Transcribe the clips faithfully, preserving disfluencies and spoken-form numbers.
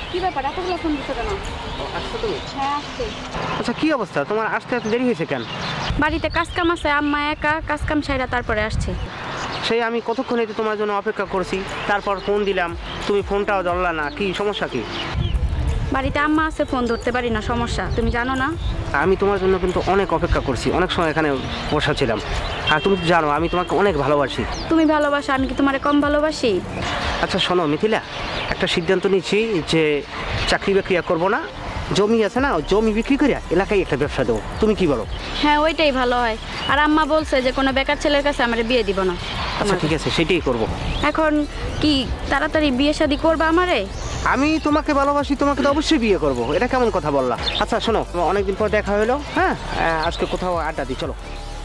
কি ব্যাপার এতগুলো ফোন দিছো কেন? আসছো তুমি? হ্যাঁ আসছি। আচ্ছা কি অবস্থা তোমার, আসতে এত দেরি হয়েছে কেন? বাড়িতে কাজ কাম আছে, আম্মা একা কাজ কাম সাইরা তারপরে আসছি। সেই আমি কতক্ষণ হইতে তোমার জন্য অপেক্ষা করছি, তারপর ফোন দিলাম, তুমি ফোনটাও ধরলা না, কি সমস্যা কি? বাড়িতে আম্মা আছে, ফোন ধরতে পারি না, সমস্যা তুমি জানো না? আমি তোমার জন্য কিন্তু অনেক অপেক্ষা করছি, অনেক সময় এখানে বসা ছিলাম, আর তুমি জানো আমি তোমাকে অনেক ভালোবাসি। তুমি ভালোবাসো, আমি কি তোমারে কম ভালোবাসি? আচ্ছা শোনো মিথিলা, একটা সিদ্ধান্ত নিচ্ছি যে চাকরি বাকরি আর করবো না, জমি আছে না, জমি বিক্রি করে এলাকায় একটা ব্যবসা দেবো, তুমি কি বলো? হ্যাঁ ওইটাই ভালো হয়। আর আম্মা বলছে যে কোনো বেকার ছেলের কাছে আমার বিয়ে দিব না। আচ্ছা ঠিক আছে, সেটাই করবো। এখন কি তাড়াতাড়ি বিয়ে শাদী করবা আমারে? আমি তোমাকে ভালোবাসি, তোমাকে তো অবশ্যই বিয়ে করবো, এটা কেমন কথা বললা? আচ্ছা শোনো, অনেকদিন পর দেখা হলো, হ্যাঁ আজকে কোথাও আড্ডা দিই, চলো।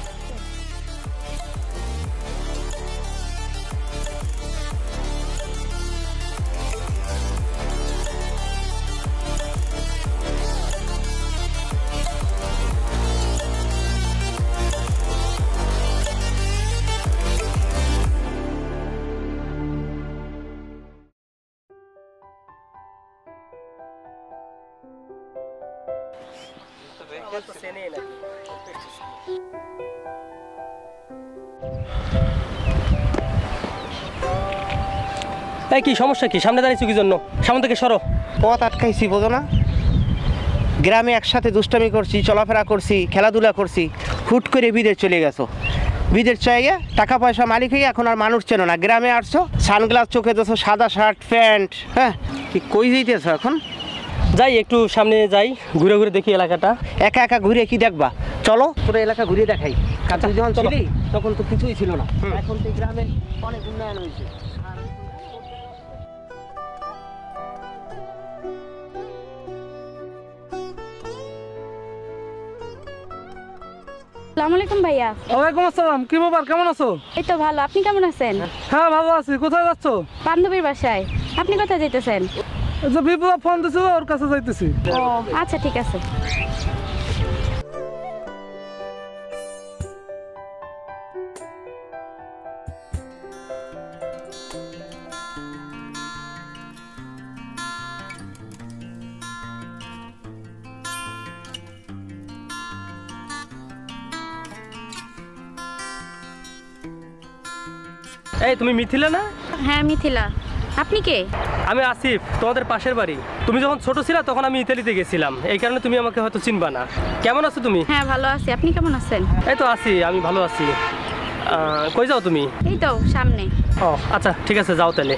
এই কি সমস্যা, কি সামনে দাঁড়িয়েছো কি জন্য? সামনে থেকে সরো। পথ আটকাইছি বোঝো না? গ্রামে একসাথে দুষ্টামি করছি, চলাফেরা করছি, খেলাধুলা করছি, হুট করে বিদেশ চলে গেছো। বিদেশ চাইয়ে টাকা পয়সা মালিক হয়ে এখন আর মানুষ চেনো না, গ্রামে আসছো সানগ্লাস চোখে দেছো, সাদা শার্ট প্যান্ট, হ্যাঁ কি কই যাইতেছো এখন? যাই একটু সামনে যাই, ঘুরে ঘুরে দেখি এলাকাটা। একা একা ঘুরে কি দেখবা, চলো পুরো এলাকা ঘুরে দেখাই। কাছে যখন ছিলি তখন তো কিছুই ছিল না, এখন তো গ্রামে অনেক উন্নয়ন হয়েছে। আসসালামু আলাইকুম ভাইয়া। ওয়ালাইকুম আসসালাম, কি ব্যাপার, কেমন আছো? এই তো ভালো, আপনি কেমন আছেন? হ্যাঁ ভালো আছি। কোথায় যাচ্ছ? বান্ধবীর বাসায়। আপনি কোথায় যাইতেছেন? যে বিপ্লব ফোন দিছিল ওর কাছে যাইতেছি। ও আচ্ছা ঠিক আছে। এই তুমি মিথিলা না? হ্যাঁ মিথিলা। আপনি কে? আমি আসিফ, তোমাদের পাশের বাড়ি। তুমি যখন ছোট ছিলা তখন আমি ইতালিতে গেছিলাম, এই কারণে তুমি আমাকে হয়তো চিনবা না। কেমন আছো তুমি? হ্যাঁ ভালো আছি, আপনি কেমন আছেন? এই তো আছি, আমি ভালো আছি। কই যাও তুমি? এই তো সামনে। ও আচ্ছা ঠিক আছে, যাও তাহলে।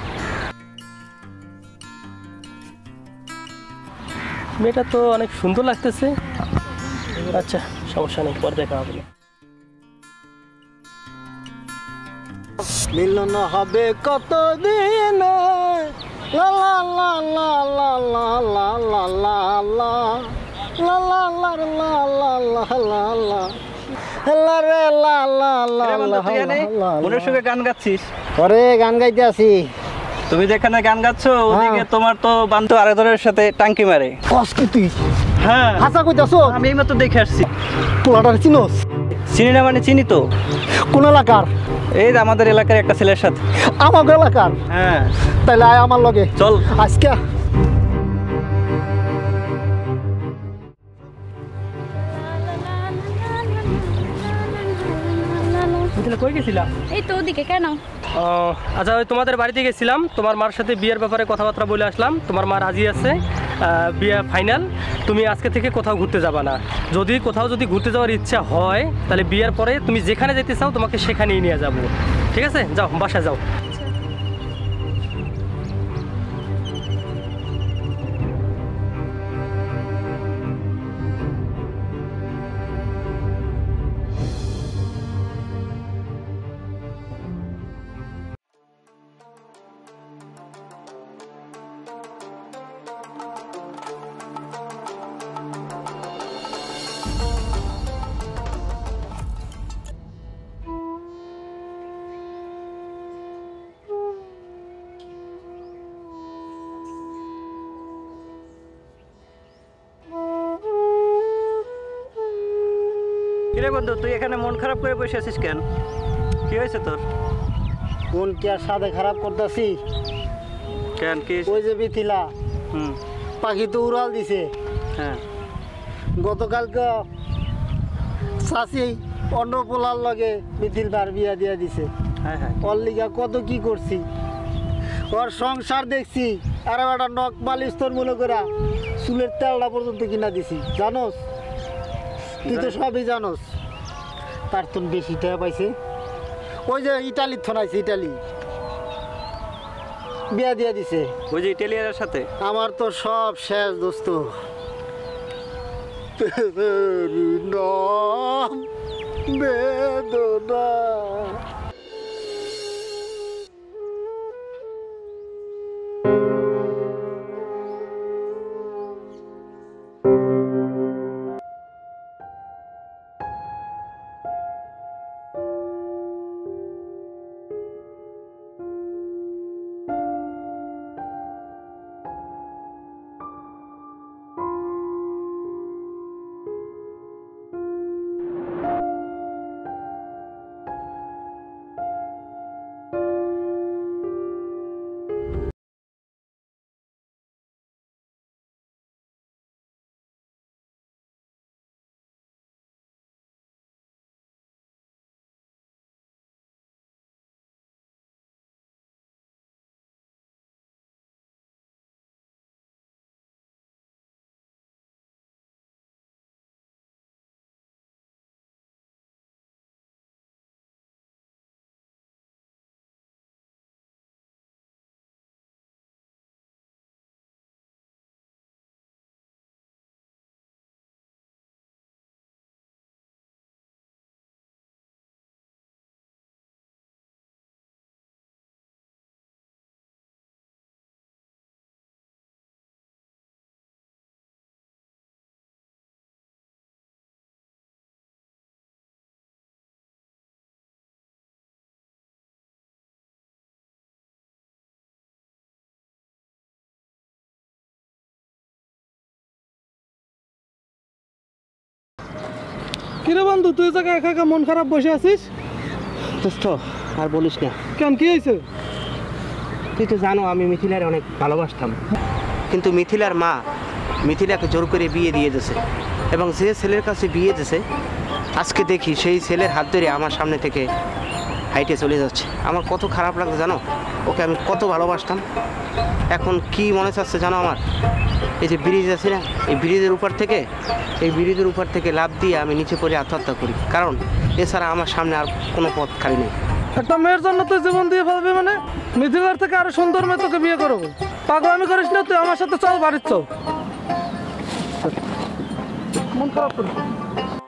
মেয়েটা তো অনেক সুন্দর লাগতেছে। আচ্ছা সমস্যা নেই, পরে দেখা হবে। মিলন হবে কতদিন, লা লা লা লা লা লা লা লা লা লা লা লা লা লা লা লা লা লা রে লা লা লা লা। মনের সুখে গান গাচ্ছিস? ওরে গান গাইতে আছি। তুমি যেখানে গান গাচ্ছ ওদিকে তোমার তো বান্ধব আরেকজনের সাথে টাঙ্কি মারে। কস কি তুই? হ্যাঁ হাসা কইতাছো? আমি এইমাত্র দেখে আসছি। পোলাটার চিনোস? চিনি না মানে চিনি তো। কোন এলাকার? এই যে আমাদের এলাকার একটা ছেলের সাথে। আমার এলাকার? হ্যাঁ। তাইলে আয় আমার লগে, চল আজকে। কই গেছিলা? এই তো ওদিকে। কেন? আচ্ছা ওই তোমাদের বাড়িতে গেছিলাম, তোমার মার সাথে বিয়ের ব্যাপারে কথাবার্তা বলে আসলাম। তোমার মা রাজি আছে, বিয়ে ফাইনাল। তুমি আজকে থেকে কোথাও ঘুরতে যাবা না। যদি কোথাও যদি ঘুরতে যাওয়ার ইচ্ছা হয় তাহলে বিয়ের পরে তুমি যেখানে যেতে চাও তোমাকে সেখানেই নিয়ে যাবো, ঠিক আছে? যাও বাসায় যাও। কিরে বন্ধু, তুই এখানে মন খারাপ করে বসে আছিস কেন? কি হয়েছে তোর? কোন কি আর সাথে খারাপ করতেছি? কেন কি? ওই যে মিথিলা, হুম পাখি তো উড়াল দিছে। হ্যাঁ গতকালকে চাষি অন্য পোলার লগে মিথিল বার বিয়া দিয়া দিছে। হ্যাঁ হ্যাঁ ওর লিগা কত কি করছি, ওর সংসার দেখছি। আর একটা নখ মালিশ তোর মনে করা চুলের তেলটা পর্যন্ত কিনা দিছি, জানোস? তুই তো সবই জানোস। তার তো বেশি টাকা পাইছে। ওই যে ইটালির থনাইছে, ইটালি বিয়া দিয়া দিছে। ওই যে ইটালিয়ানের সাথে আমার তো সব শেষ দোস্ত। তেরি নাম বেদনা। কিরে বন্ধু, তুই জায়গায় একা একা মন খারাপ বসে আছিস দোস্ত আর বলিস না। কেন, কি হয়েছে? তুই তো জানো আমি মিথিলার অনেক ভালোবাসতাম, কিন্তু মিথিলার মা মিথিলাকে জোর করে বিয়ে দিয়ে দিয়েছে। এবং যে ছেলের কাছে বিয়ে দিয়েছে আজকে দেখি সেই ছেলের হাত ধরে আমার সামনে থেকে হাইটে চলে যাচ্ছে। আমার কত খারাপ লাগছে জানো, ওকে আমি কত ভালোবাসতাম। এখন কি মনে চাচ্ছে জানো আমার, এই যে ব্রিজ আছে না, এই ব্রিজের উপর থেকে এই ব্রিজের উপর থেকে লাফ দিয়ে আমি নিচে পড়ে আত্মহত্যা করি, কারণ এছাড়া আমার সামনে আর কোনো পথ খালি নেই। একটা মেয়ের জন্য তুই জীবন দিয়ে ফেলবি মানে? মিথিলার থেকে আরো সুন্দর মেয়ে তোকে বিয়ে করবো? পাগলামি করিস না, তুই আমার সাথে চল, বাড়ির চল। মন খারাপ করিস না।